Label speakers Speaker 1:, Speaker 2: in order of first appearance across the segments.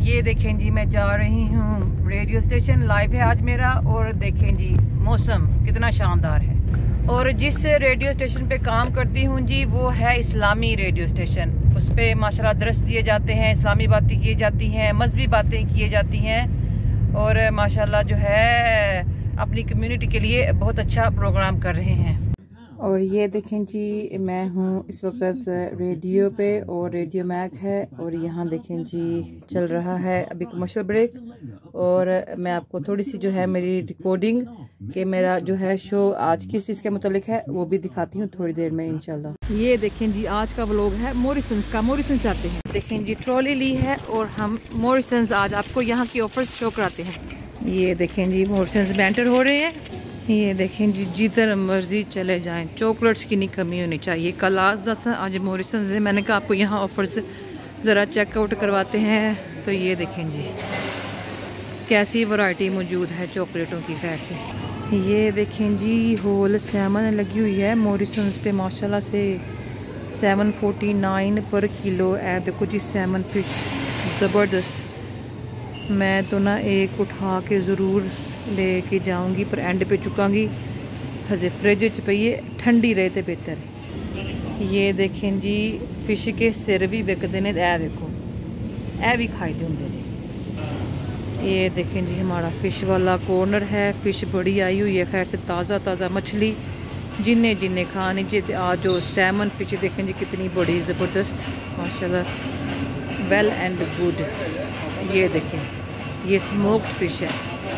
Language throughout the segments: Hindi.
Speaker 1: ये देखें जी, मैं जा रही हूँ रेडियो स्टेशन, लाइव है आज मेरा। और देखें जी मौसम कितना शानदार है। और जिस रेडियो स्टेशन पे काम करती हूँ जी, वो है इस्लामी रेडियो स्टेशन। उस पे माशाल्लाह दरस दिए जाते हैं, इस्लामी बातें की जाती हैं, मजहबी बातें की जाती हैं। और माशाल्लाह जो है अपनी कम्युनिटी के लिए बहुत अच्छा प्रोग्राम कर रहे हैं। और ये देखें जी, मैं हूँ इस वक्त रेडियो पे और रेडियो मैक है। और यहाँ देखें जी चल रहा है अभी कमर्शियल ब्रेक। और मैं आपको थोड़ी सी जो है मेरी रिकॉर्डिंग के मेरा जो है शो आज किस चीज़ के मुतालिक है वो भी दिखाती हूँ थोड़ी देर में इंशाल्लाह। ये देखें जी, आज का व्लॉग है मॉरिसन्स का। मॉरिसन्स जाते हैं, देखें जी ट्रॉली ली है और हम मॉरिसन्स आज आपको यहाँ की ऑफर्स शो कराते हैं। ये देखें जी मॉरिसन्स बैंटर हो रहे हैं। ये देखें जी, जिधर मर्जी चले जाएं, चॉकलेट्स की नहीं कमी होनी चाहिए। कल आज 10 आज मॉरिसन्स है, मैंने कहा आपको यहाँ ऑफर्स ज़रा चेकआउट करवाते हैं। तो ये देखें जी कैसी वैरायटी मौजूद है चॉकलेटों की। खैर से ये देखें जी, होल सैमन लगी हुई है मॉरिसन्स पे माशाल्लाह से। 749 पर किलो है। देखो जी सैमन फिश ज़बरदस्त। मैं तो ना एक उठा के ज़रूर लेके जाऊंगी, पर एंड पे चुकांगी हजे फ्रिज च पई है, ठंडी रहे तो बेहतर है। ये देखें जी फिश के सिर भी बिकते हैं। ए देखो, ए भी खाई दे होंगे जी। ये देखें जी हमारा फिश वाला कॉर्नर है। फिश बड़ी आई हुई है, खैर से ताज़ा ताज़ा मछली जिन्हें जिन्हें खानी चाहिए। आज जो सैमन फिश देखें जी कितनी बड़ी ज़बरदस्त माशाल्लाह, वेल एंड गुड। ये देखें ये स्मोक्ड फिश है।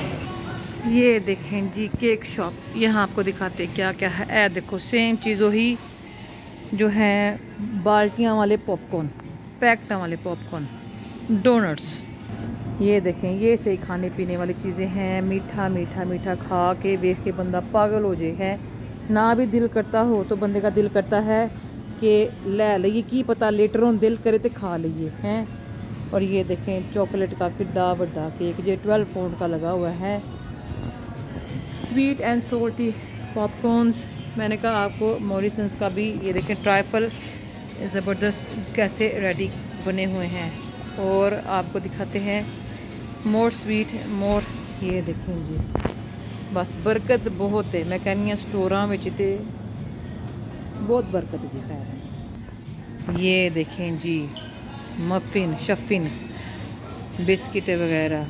Speaker 1: ये देखें जी केक शॉप, यहाँ आपको दिखाते क्या क्या है। ए देखो सेम चीज़ों ही जो है, बाल्टियाँ वाले पॉपकॉर्न, पैकटा वाले पॉपकॉर्न, डोनट्स। ये देखें ये सही खाने पीने वाली चीज़ें हैं। मीठा मीठा मीठा खा के देख के बंदा पागल हो जाए है। ना भी दिल करता हो तो बंदे का दिल करता है कि ले लीए, की पता लेटर ऑन दिल करे तो खा लीए हैं। और ये देखें चॉकलेट का किड्डा बड़ा केक, ये 12 पाउंड का लगा हुआ है। स्वीट एंड सोल्टी पॉपकॉर्न्स, मैंने कहा आपको मॉरिसन्स का भी। ये देखें ट्राइफल ज़बरदस्त कैसे रेडी बने हुए हैं। और आपको दिखाते हैं मोर स्वीट मोर। ये देखें जी बस बरकत बहुत है, मैं कहनी हाँ स्टोरां में ते बहुत बरकत जी। खैर ये देखें जी मफिन शफिन बिस्किट वगैरह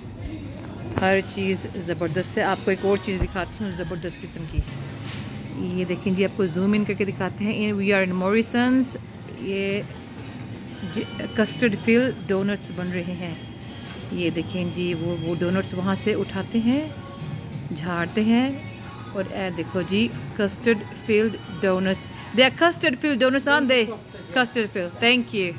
Speaker 1: हर चीज़ ज़बरदस्त है। आपको एक और चीज़ दिखाती हूँ ज़बरदस्त किस्म की। ये देखें जी, आपको जूम इन करके दिखाते हैं। We are in Morrisons. ये कस्टर्ड फिल डोनट्स बन रहे हैं। ये देखें जी वो डोनट्स वहाँ से उठाते हैं, झाड़ते हैं। और ए देखो जी custard filled donuts, they are custard filled donuts are they custard filled, thank you.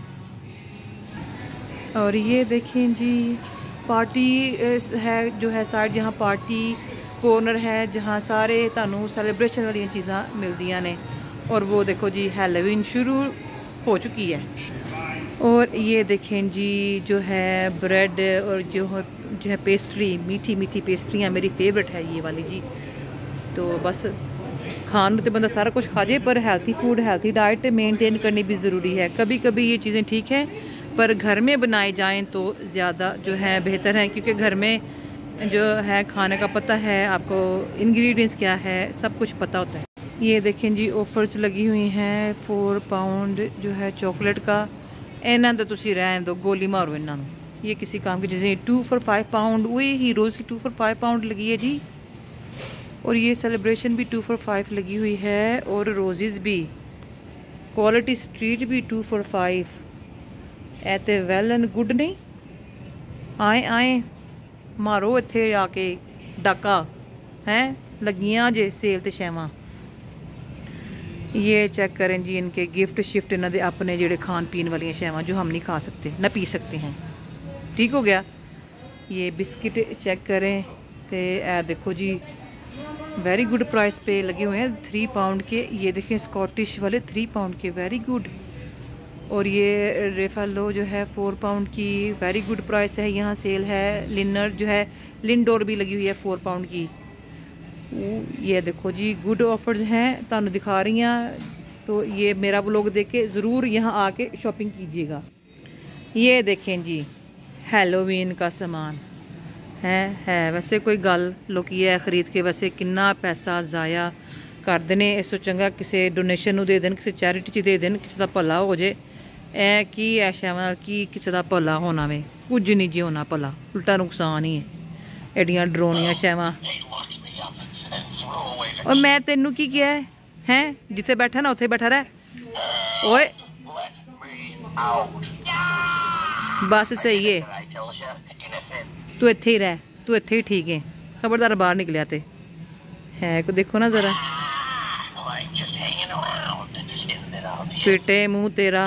Speaker 1: और ये देखें जी पार्टी है जो है साइड, जहाँ पार्टी कॉर्नर है, जहाँ सारे तानू सैलीब्रेशन वाली चीज़ां मिलदियां ने। और वो देखो जी हैलोवीन शुरू हो चुकी है। और ये देखें जी जो है ब्रेड और जो है पेस्ट्री, मीठी मीठी पेस्ट्रियाँ मेरी फेवरेट है ये वाली जी। तो बस खान तो बंदा सारा कुछ खा जाए, पर healthy food healthy diet maintain करनी भी ज़रूरी है। कभी कभी ये चीज़ें ठीक है, पर घर में बनाए जाएं तो ज़्यादा जो है बेहतर है, क्योंकि घर में जो है खाने का पता है आपको, इंग्रेडिएंट्स क्या है सब कुछ पता होता है। ये देखें जी ऑफर्स लगी हुई हैं 4 पाउंड जो है चॉकलेट का। इन्हों तो तुम रहने दो, गोली मारो इन्हों, ये किसी काम की चीज़ें। 2 for 5 पाउंड, वही हीरोज़ की 2 for 5 पाउंड लगी है जी। और ये सेलिब्रेशन भी 2 for 5 लगी हुई है। और रोजेज़ भी, क्वालिटी स्ट्रीट भी 2 for 5। ऐते वेल एंड गुड नहीं, आए आए मारो इत्थे आके डाका हैं लगियां जे सेल ते शैवां। ये चेक करें जी इनके गिफ्ट शिफ्ट, इन्होंने अपने जेड़े खान पीन वाली शैवां जो हम नहीं खा सकते ना पी सकते हैं। ठीक हो गया। ये बिस्किट चेक करें तो ए देखो जी वेरी गुड प्राइस पे लगे हुए हैं 3 पाउंड के। ये देखें स्कॉटिश वाले 3 पाउंड के, वेरी गुड। और ये रेफालो जो है 4 पाउंड की, वेरी गुड प्राइस है। यहाँ सेल है। लिनर जो है लिंडोर भी लगी हुई है 4 पाउंड की। ये देखो जी गुड ऑफर्स हैं, तानू दिखा रही हैं। तो ये मेरा व्लॉग देख के ज़रूर यहाँ आके शॉपिंग कीजिएगा। ये देखें जी हैलोवीन का सामान है। वैसे कोई गल लोग ये खरीद के वैसे कितना पैसा ज़ाया कर देने, इस तो चंगा किसी डोनेशन नूं दे देन, किसी चैरिटी च दे देन, किसी का भला हो जाए। ए की ऐशा वाल की किसी का भला होना वे, कुछ नहीं जी होना भला, उल्टा नुकसान ही है। एडियां डरोनियां शैवां। और मैं तेनू की किया है जिथे बैठा ना उत्थे बैठा रह। ओए बस सही है, तू इत्थे ही रह, तू इत्थे ही ठीक है, खबरदार बाहर निकलिया ते है को देखो ना जरा, फिटे मुंह तेरा।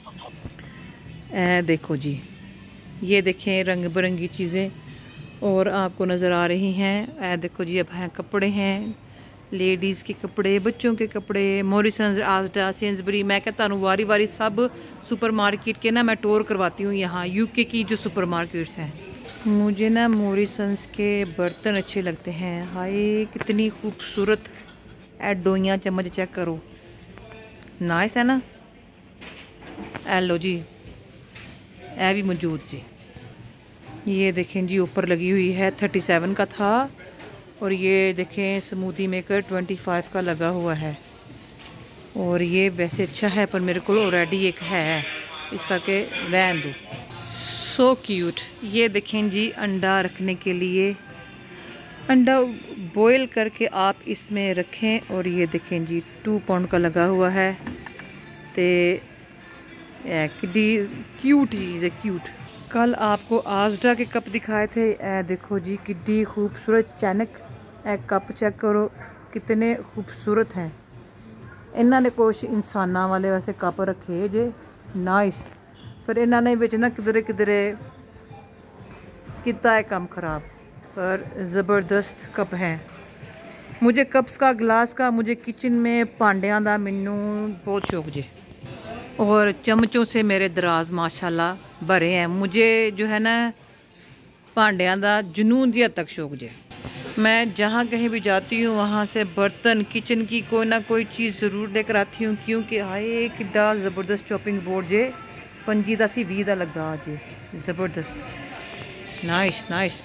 Speaker 1: देखो जी, ये देखें रंग बिरंगी चीज़ें और आपको नज़र आ रही हैं। देखो जी, अब हैं कपड़े हैं, लेडीज़ के कपड़े, बच्चों के कपड़े, मॉरिसन्स, आस्डा, सेंसबरी। मैं कहता हूँ वारी वारी सब सुपर मार्केट के ना मैं टूर करवाती हूँ यहाँ यूके की जो सुपर मार्केट्स हैं। मुझे ना मॉरिसन्स के बर्तन अच्छे लगते हैं। हाय कितनी खूबसूरत डोइयाँ चम्मच चेक करो, नाइस है ना। लो जी, ए भी मौजूद जी। ये देखें जी, ऑफ़र लगी हुई है, 37 का था और ये देखें स्मूदी मेकर 25 का लगा हुआ है। और ये वैसे अच्छा है पर मेरे को ऑलरेडी एक है, इसका के रहन दो। So cute. ये देखें जी, अंडा रखने के लिए, अंडा बॉयल करके आप इसमें रखें। और ये देखें जी, 2 पाउंड का लगा हुआ है। तो कितनी क्यूट चीज़ है, क्यूट। कल आपको आस्डा के कप दिखाए थे, देखो जी कितनी खूबसूरत चैनक कप चेक करो, कितने खूबसूरत हैं। इन्होंने कुछ इंसाना वाले वैसे कप रखे जे नाइस, पर इन्होंने बिच ना किधरे किधरे कितना है काम ख़राब, पर ज़बरदस्त कप हैं। मुझे कप्स का, ग्लास का, मुझे किचन में भांडियां दा मैनू बहुत शौक जे। और चमचों से मेरे दराज माशाल्लाह भरे हैं। मुझे जो है ना भांडियां दा जुनून दी हद तक शौक जे। मैं जहाँ कहीं भी जाती हूँ वहाँ से बर्तन, किचन की कोई ना कोई चीज़ ज़रूर लेकर आती हूँ, क्योंकि हाय किड्डा ज़बरदस्त चॉपिंग बोर्ड जे, 25 दा सी 20 दा लगा जे, ज़बरदस्त, नाइस नाइस।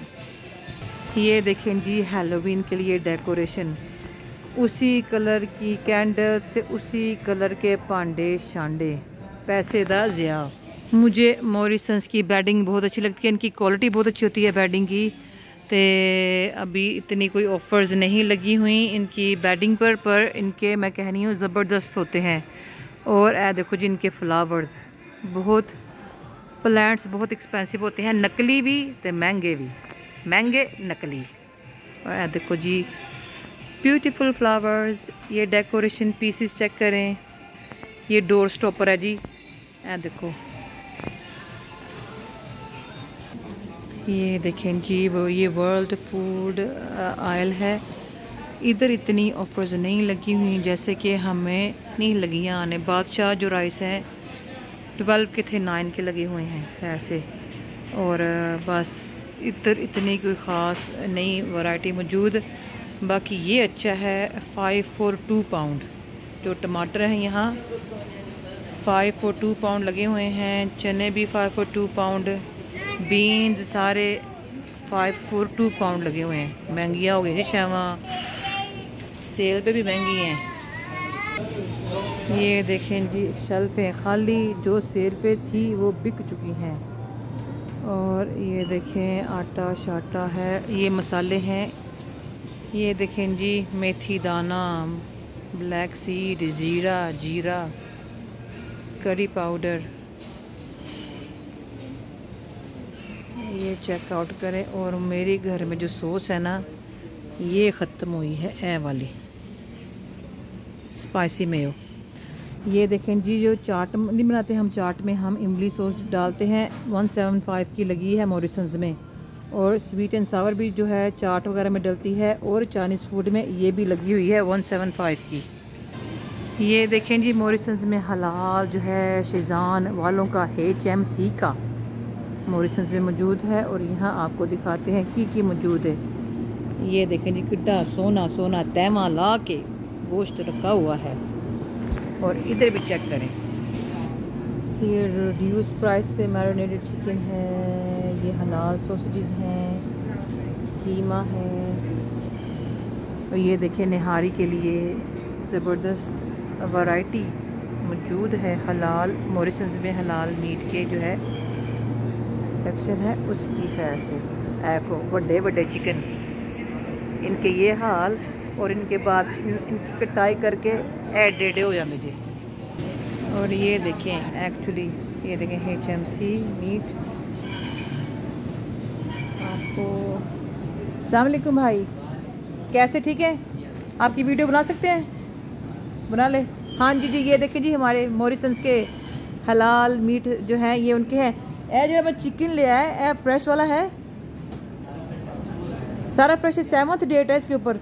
Speaker 1: ये देखें जी, हैलोवीन के लिए डेकोरेशन, उसी कलर की कैंडल्स थे, उसी कलर के भांडे शांडे, पैसे दा ज़िया। मुझे मॉरिसन्स की बेडिंग बहुत अच्छी लगती है, इनकी क्वालिटी बहुत अच्छी होती है बेडिंग की। तो अभी इतनी कोई ऑफ़र्स नहीं लगी हुई इनकी बेडिंग पर इनके मैं कह रही हूँ ज़बरदस्त होते हैं। और देखो जी, इनके फ्लावर्स बहुत, प्लांट्स बहुत एक्सपेंसिव होते हैं, नकली भी तो महंगे भी, महंगे नकली। और देखो जी, ब्यूटीफुल फ्लावर्स। ये डेकोरेशन पीसेस चेक करें, ये डोर स्टॉपर है जी, देखो ये देखें जी, वो ये वर्ल्ड फूड आयल है। इधर इतनी ऑफर्स नहीं लगी हुई जैसे कि हमें नहीं लगियाँ आने। बादशाह जो राइस है 12 के थे, 9 के लगे हुए हैं ऐसे। और बस इधर इतनी कोई ख़ास नई वैरायटी मौजूद। बाकी ये अच्छा है, 5 for 2 पाउंड। जो टमाटर हैं यहाँ 5 for 2 पाउंड लगे हुए हैं, चने भी 5 for 2 पाउंड, बीन्स सारे 5 for 2 पाउंड लगे हुए हैं। महंगियाँ हो गई जी शामा, सेल पे भी महंगी हैं। ये देखें जी, शेल्फें खाली, जो सेल पे थी वो बिक चुकी हैं। और ये देखें आटा शाटा है, ये मसाले हैं। ये देखें जी, मेथी दाना, ब्लैक सीड, जीरा, करी पाउडर, ये चेकआउट करें। और मेरे घर में जो सॉस है ना, ये ख़त्म हुई है, ए वाली स्पाइसी मेयो। ये देखें जी, जो चाट नहीं बनाते हम, चाट में हम इमली सॉस डालते हैं, 175 की लगी है मॉरिसन्स में। और स्वीट एंड सावर भी जो है चाट वगैरह में डलती है, और चाइनीज़ फूड में ये भी लगी हुई है 175 की। ये देखें जी, मॉरिसन्स में हलाल जो है शेज़ान वालों का HMC का मॉरिसन्स में मौजूद है। और यहाँ आपको दिखाते हैं की मौजूद है। ये देखें जी, कितना सोना सोना तैमा ला के गोश्त रखा हुआ है। और इधर भी चेक करें, ये रिड्यूस प्राइस पे मैरिनेटेड चिकन है, ये हलाल सॉसेजेस हैं, कीमा है, और ये देखें निहारी के लिए ज़बरदस्त वैरायटी मौजूद है। हलाल मॉरिसन्स में हलाल मीट के जो है सेक्शन है, उसकी खैर से ऐको बड़े बड़े चिकन, इनके ये हाल, और इनके बाद इनकी कटाई करके एडेडे हो जाते जी। और ये देखें एक्चुअली, ये देखें HMC मीट आपको। अस्सलाम वालेकुम भाई, कैसे? ठीक है, आपकी वीडियो बना सकते हैं? बना ले। हाँ जी जी, ये देखें जी हमारे मॉरिसन्स के हलाल मीट जो है ये उनके हैं। ए जो मैं चिकन ले आया, ए फ्रेश वाला है, सारा फ्रेश है, 7th डेट है इसके ऊपर,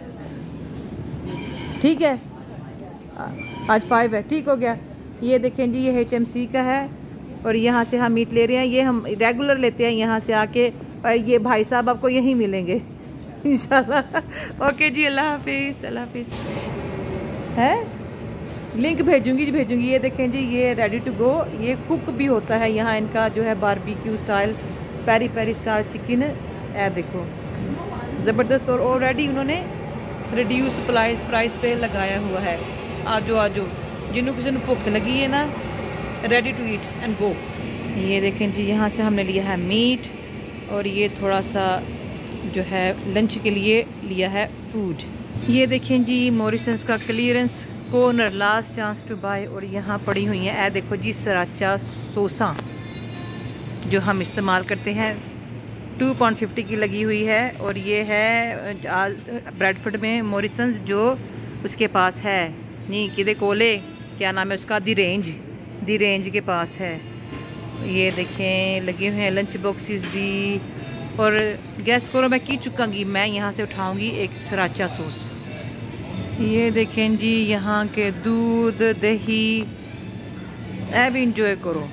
Speaker 1: ठीक है, आज 5 है, ठीक हो गया। ये देखें जी, ये HMC का है, और यहाँ से हम मीट ले रहे हैं, ये हम रेगुलर लेते हैं यहाँ से आके, और ये भाई साहब आपको यहीं मिलेंगे इंशाल्लाह। ओके जी, अल्लाह हाफिज़, अल्लाह हाफिज़। है लिंक भेजूंगी जी, भेजूंगी। ये देखें जी, ये रेडी टू गो, ये कुक भी होता है यहाँ इनका जो है, barbecue style, peri peri style chicken है, देखो ज़बरदस्त। और ऑलरेडी उन्होंने रिड्यूस प्राइस पे लगाया हुआ है। आजो आजो, जिन्हों किसी ने भुख लगी है ना, ready to eat and go. ये देखें जी, यहाँ से हमने लिया है मीट, और ये थोड़ा सा जो है लंच के लिए लिया है फूड। ये देखें जी, मॉरिसन्स का clearance corner, last chance to buy, और यहाँ पड़ी हुई है, ए देखो जी सराचा सोसा जो हम इस्तेमाल करते हैं, £2.50 की लगी हुई है। और ये है ब्रेडफोर्ड में मॉरिसन्स जो उसके पास है, नहीं किदे कोले, क्या नाम है उसका, दी रेंज के पास है। ये देखें लगे हुए हैं लंच बॉक्सेस भी, और गैस करो मैं की चुकांगी, मैं यहाँ से उठाऊंगी एक सराचा सॉस। ये देखें जी, यहाँ के दूध दही ए भी इंजॉय करो।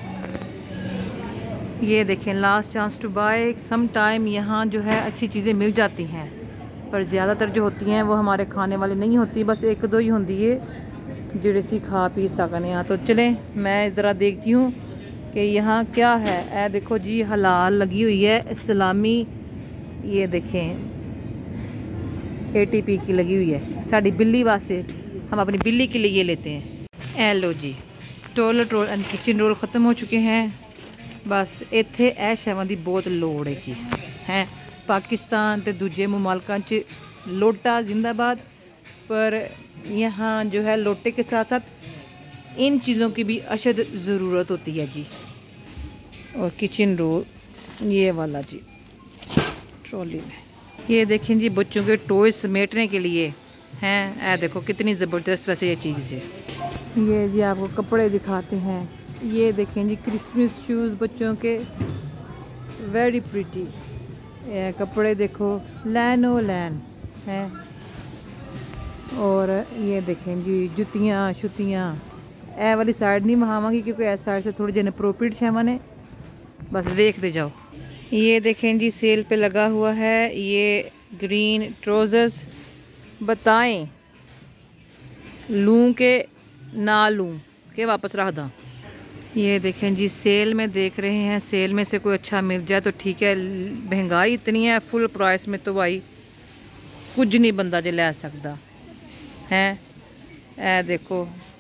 Speaker 1: ये देखें last chance to buy, some time यहाँ जो है अच्छी चीज़ें मिल जाती हैं, पर ज़्यादातर जो होती हैं वो हमारे खाने वाली नहीं होती, बस 1-2 ही होती है जिड़े सी खा पी सकने। यहाँ तो चलें मैं ज़रा देखती हूँ कि यहाँ क्या है। ए देखो जी, हलाल लगी हुई है सलामी, ये देखें ATP की लगी हुई है, साड़ी बिल्ली वास्ते, हम अपनी बिल्ली के लिए ये लेते हैं। ए लो जी, toilet roll and kitchen roll ख़त्म हो चुके हैं, बस इत्थे ए शैवां दी बहुत लोड़ है जी। हैं पाकिस्तान ते दूजे मुमालकां च लोटा जिंदाबाद, पर यहाँ जो है लोटे के साथ साथ इन चीज़ों की भी अशद ज़रूरत होती है जी। और किचन रोल ये वाला जी ट्रॉली में, ये देखें जी बच्चों के टॉय समेटने के लिए हैं। ए देखो कितनी ज़बरदस्त वैसे ये चीज़ है। ये जी आपको कपड़े दिखाते हैं, ये देखें जी क्रिसमस शूज़ बच्चों के, वेरी प्रिटी। कपड़े देखो लैन ओ लैन हैं, और ये देखें जी जुतियाँ शुतियाँ। ए वाली साइड नहीं महावांगी क्योंकि इस साइड से थोड़ी जन अप्रोप्रिएट शैवा ने, बस देखते जाओ। ये देखें जी सेल पे लगा हुआ है ये ग्रीन ट्राउजर्स, बताएं लूँ के ना लूँ के वापस रख दा। ये देखें जी सेल में देख रहे हैं, सेल में से कोई अच्छा मिल जाए तो ठीक है, महंगाई इतनी है, फुल प्राइस में तो भाई कुछ नहीं बंदा जे लै सकता है। ए देखो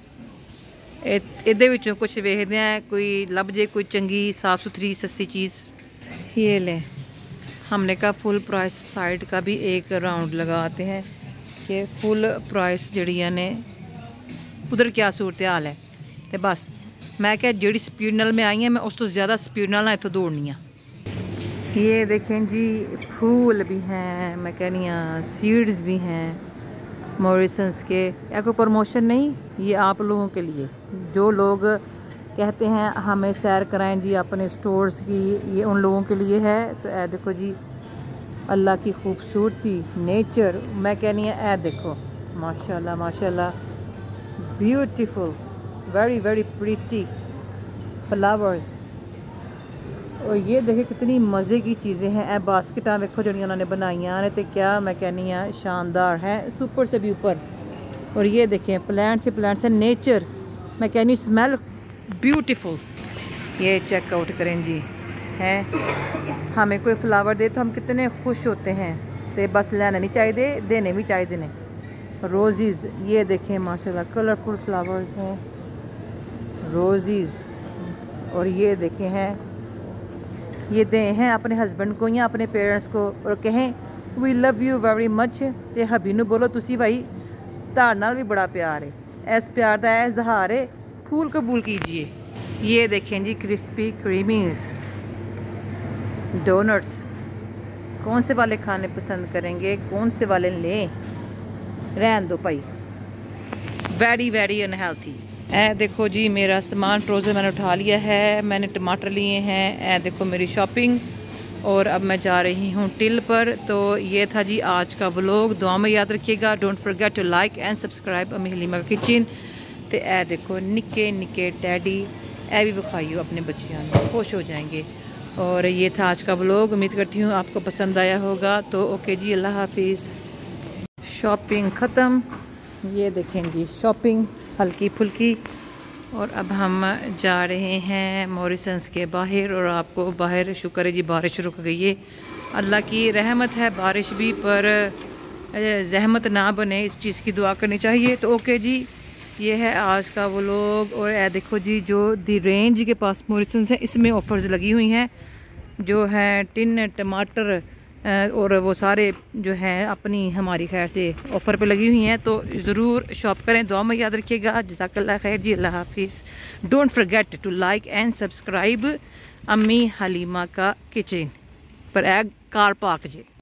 Speaker 1: इहदे विचों कुछ वेखदे हैं, कोई लभ जे कोई चंगी साफ़ सुथरी सस्ती चीज़। ये लें, हमने कहा फुल प्राइस साइड का भी एक राउंड लगाते हैं कि फुल प्राइस जड़ियाँ ने उधर क्या सूरत हाल है। तो बस मैं क्या जी स्पीड नाल मैं आई हैं, मैं उस तो ज़्यादा स्पीड नाल इतों दौड़नी आ। ये देखें जी फूल भी हैं, मैं कहनी सीड्स भी हैं मॉरिसन्स के। या कोई प्रमोशन नहीं, ये आप लोगों के लिए जो लोग कहते हैं हमें सैर कराएं जी अपने स्टोर्स की, ये उन लोगों के लिए है। तो ए देखो जी अल्लाह की खूबसूरती, नेचर, मैं कहनी है ए देखो माशाल्लाह माशाल्लाह, beautiful, very very pretty flowers. और ये देखे कितनी मज़े की चीज़ें हैं। ए बास्केटां देखो जड़ियाँ उन्होंने बनाइया ने, तो क्या मैं कहनी है शानदार है, सुपर से भी ऊपर। और ये देखें प्लांट्स से प्लांट्स है, नेचर, मैं कहनी स्मेल ब्यूटीफुल। ये चेकआउट करें जी, है हमें कोई फ्लावर दे तो हम कितने खुश होते हैं, तो बस लेना नहीं चाहिए, देने भी चाहिए ने। रोज़ीज़ ये देखें माशाल्लाह कलरफुल फ्लावर्स हैं, रोज़ीज़। और ये देखें हैं, ये दें हैं अपने हस्बैंड को या अपने पेरेंट्स को और कहें we love you very much. तो हबी नू बोलो तुसी भाई ताड़ नाल भी बड़ा प्यार है, इस प्यार का इजहार है, फूल कबूल कीजिए। ये देखें जी क्रिस्पी क्रीमीज डोनट्स। कौन से वाले खाने पसंद करेंगे, कौन से वाले लें, रहन दो भाई, वेरी वेरी अनहेल्थी। ए देखो जी मेरा सामान फ्रोज़न मैंने उठा लिया है, मैंने टमाटर लिए हैं। ए देखो मेरी शॉपिंग, और अब मैं जा रही हूँ टिल पर। तो ये था जी आज का व्लॉग, दुआ में याद रखिएगा। Don't forget to like and subscribe Ammi Halima kitchen. तो ए देखो निक्के निक्के टैडी, ए भी विखाइयो अपने बच्चियों को, खुश हो जाएंगे। और ये था आज का व्लॉग, उम्मीद करती हूँ आपको पसंद आया होगा। तो ओके जी, अल्लाह हाफिज़। शॉपिंग ख़त्म, ये देखें जी शॉपिंग हल्की फुल्की। और अब हम जा रहे हैं मॉरिसन्स के बाहर, और आपको बाहर शुक्र है जी बारिश रुक गई है, अल्लाह की रहमत है बारिश भी, पर जहमत ना बने इस चीज़ की दुआ करनी चाहिए। तो ओके जी, ये है आज का व्लॉग। और ये देखो जी जो दी रेंज के पास मॉरिसन्स है, इसमें ऑफर्स लगी हुई हैं, जो है टिन टमाटर और वो सारे जो हैं अपनी हमारी खैर से ऑफ़र पे लगी हुई हैं। तो ज़रूर शॉप करें, दुआ में याद रखिएगा। जज़ाकल्लाह खैर जी, अल्लाह हाफिज़। Don't forget to like and subscribe Ammi Halima का किचन पर एग कार पार्क जी।